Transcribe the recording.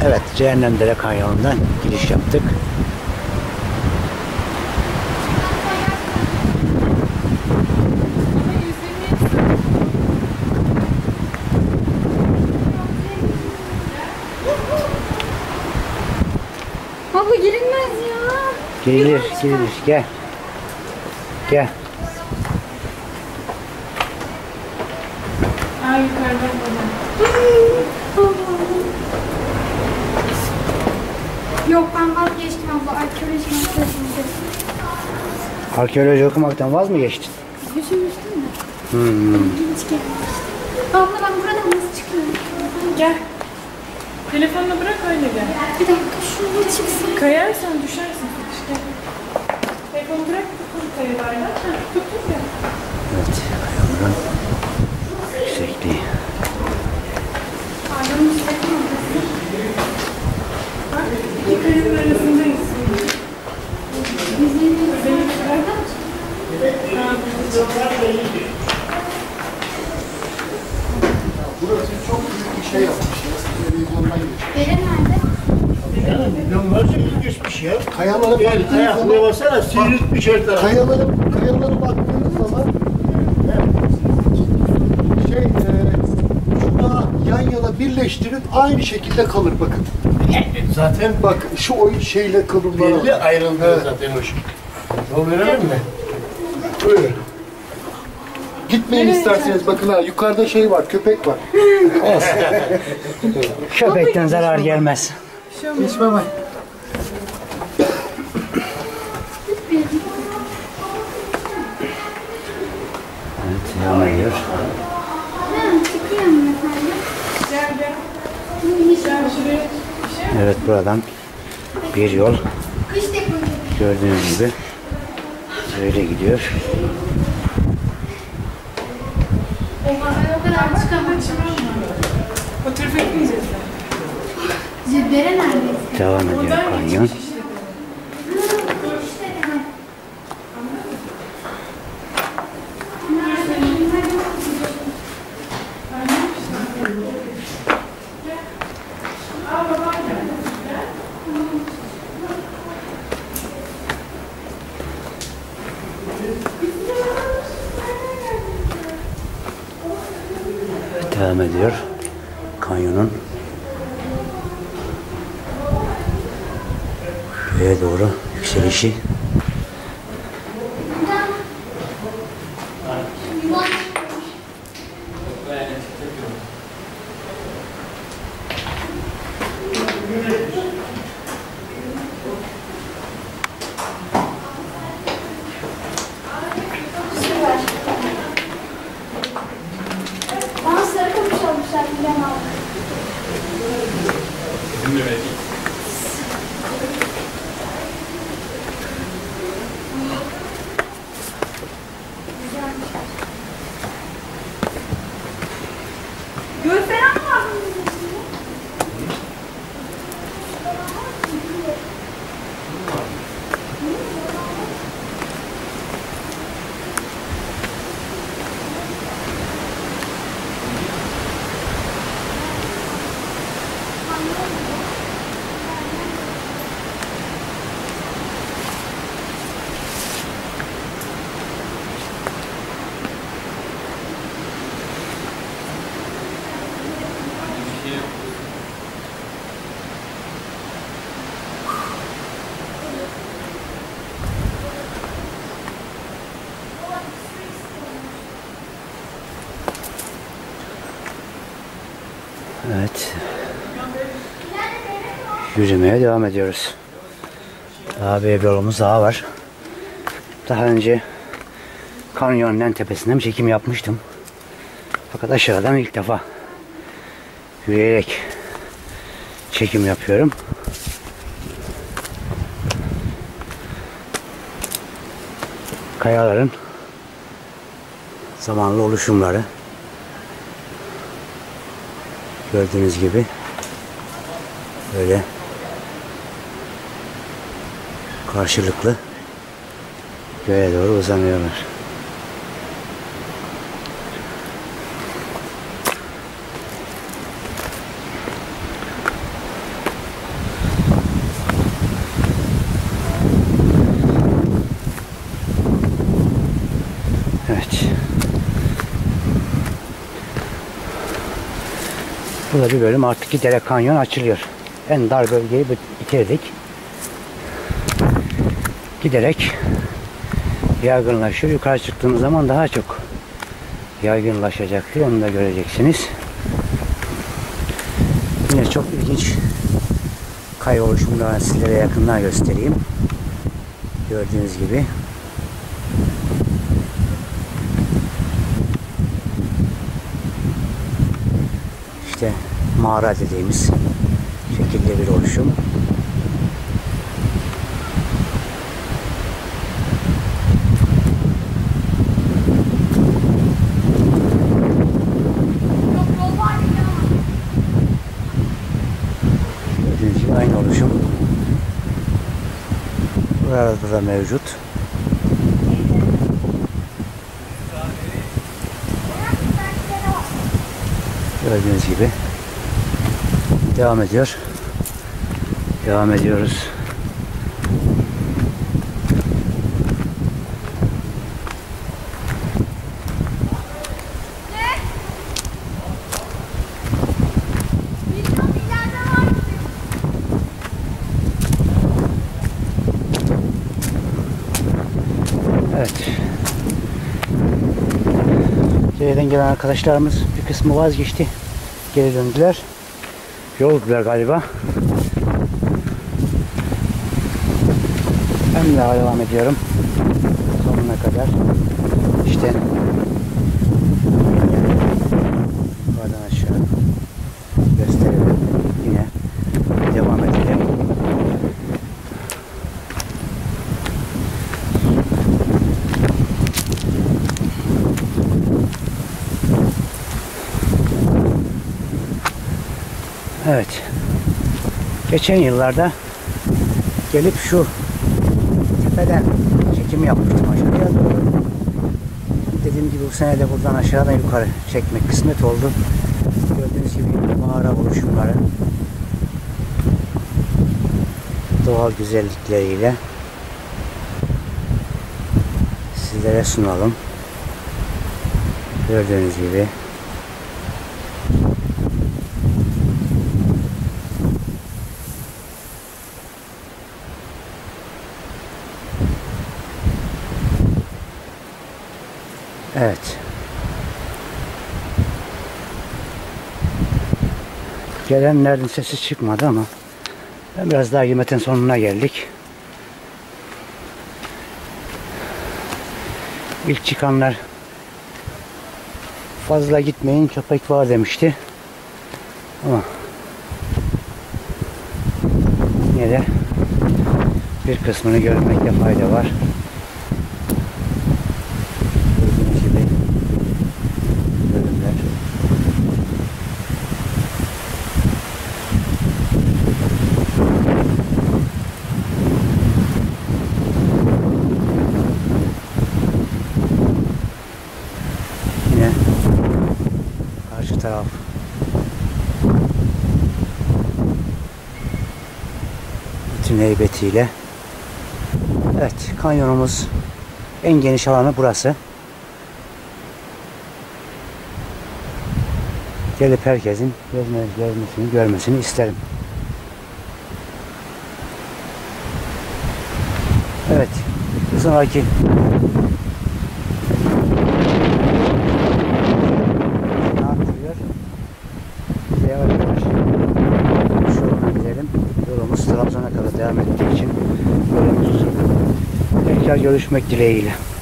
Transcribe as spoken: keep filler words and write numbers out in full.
Evet, Cehennemdere Kanyonu'ndan giriş yaptık. Baba girilmez ya. Girilir, girilir. Gel. Gel. Ay yukarıdan baba. Yok ben vazgeçtim abla. Arkeoloji meselesinde. Arkeoloji okumaktan vaz mı geçtin? Düşünmüştüm de. Hmm. İlginç geldi. Abla ben buradan nasıl çıkıyorum? Gel. Telefonunu bırak öyle gel. Bir dakika şuraya çıksın. Kayarsan düşersin. İşte. Telefonu bırak tutun kayalarla. Tut tut ya. Evet, kayaların yüksekliği. Pardon, yükseklik mi? Bak, iki kayanın arasındayız. Bizim yukarıda mı? Burası çok büyük bir şey yapmış ya. Televizyondan geçmiş. Dere nerede? Ya nasıl geçmiş ya? Kayalara Gel baktığınız kaya, zaman, buraya baksana, sivrilmiş her taraf. kayalara, kayalara baktığınız zaman şey, e, şuna yan yana birleştirin aynı şekilde kalır bakın. Zaten Bak şu o şeyle kalınlar. belli ayrıldı Evet. zaten o şey. Yol verelim mi? Buyurun. Gitmeyin isterseniz bakın ha yukarıda şey var köpek var. Köpekten zarar gelmez. Geç baba. Evet, devam ediyor. Ha, çıkıyorum efendim. Gel gel. Gel şuraya. Evet, buradan bir yol Kış dekoru. gördüğünüz gibi böyle gidiyor. Oha ben o kadar çıkamam. O tarafa gitmeyeceğiz. Dere nerede? Devam ediyor kanyon. Devam ediyor kanyonun köye doğru yükselişi. Bana sarı kamış olmuşlar. Ben aldım. Gül falan mı var? Evet. Yürümeye devam ediyoruz. Daha bir yolumuz daha var. Daha önce kanyonun en tepesinden çekim yapmıştım. Fakat aşağıdan ilk defa yürüyerek çekim yapıyorum. Kayaların zamanlı oluşumları gördüğünüz gibi böyle karşılıklı göğe doğru uzanıyorlar. Bu da bir bölüm, artık giderek kanyon açılıyor. En dar bölgeyi bitirdik. Giderek yaygınlaşıyor. Yukarı çıktığımız zaman daha çok yaygınlaşacaktır. Onu da göreceksiniz. Yine çok ilginç kaya oluşumlarını sizlere yakından göstereyim. Gördüğünüz gibi. İşte mağara dediğimiz şekilde bir oluşum. Gördüğünüz gibi aynı oluşum burada da mevcut. Gördüğünüz gibi devam ediyor. Devam ediyoruz. Evet. Geriden gelen arkadaşlarımız bir kısmı vazgeçti. Geri döndüler. Yoruldular galiba. Ben de devam ediyorum. Sonuna kadar. İşte yukarıdan aşağı gösterelim. Yine devam edelim. Evet. Geçen yıllarda gelip şu tepeden çekim yapmıştım aşağıya doğru. Dediğim gibi bu sene de buradan aşağıdan yukarı çekmek kısmet oldu. Gördüğünüz gibi mağara oluşumları doğal güzellikleriyle sizlere sunalım. Gördüğünüz gibi evet. Gelenlerin sesi çıkmadı ama ben biraz daha hizmetin sonuna geldik. İlk çıkanlar fazla gitmeyin, köpek var demişti. Ama yine de bir kısmını görmekte fayda var. Gördüğünüz gibi bölümler. Yine karşı taraf bütün heybetiyle. Evet, kanyonumuz en geniş alanı burası. Gelip herkesin gezmesini, görmesini isterim. Evet, bir sonraki ne yapıyor? Yavaş yavaş şu yoluna gidelim. Yolumuz Trabzon'a kadar devam ettiği için yolumuz uzun. Tekrar görüşmek dileğiyle.